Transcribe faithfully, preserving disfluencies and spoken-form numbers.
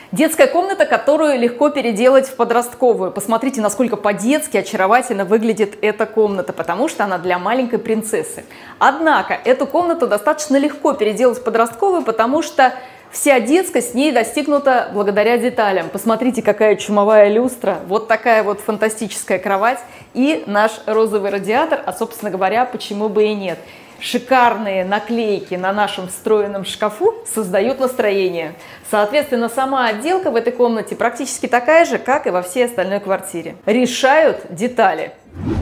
Детская комната, которую легко переделать в подростковую. Посмотрите, насколько по-детски очаровательно выглядит эта комната, потому что она для маленькой принцессы. Однако эту комнату достаточно легко переделать в подростковую, потому что вся детскость с ней достигнута благодаря деталям. Посмотрите, какая чумовая люстра, вот такая вот фантастическая кровать и наш розовый радиатор, а, собственно говоря, почему бы и нет. Шикарные наклейки на нашем встроенном шкафу создают настроение. Соответственно, сама отделка в этой комнате практически такая же, как и во всей остальной квартире. Решают детали.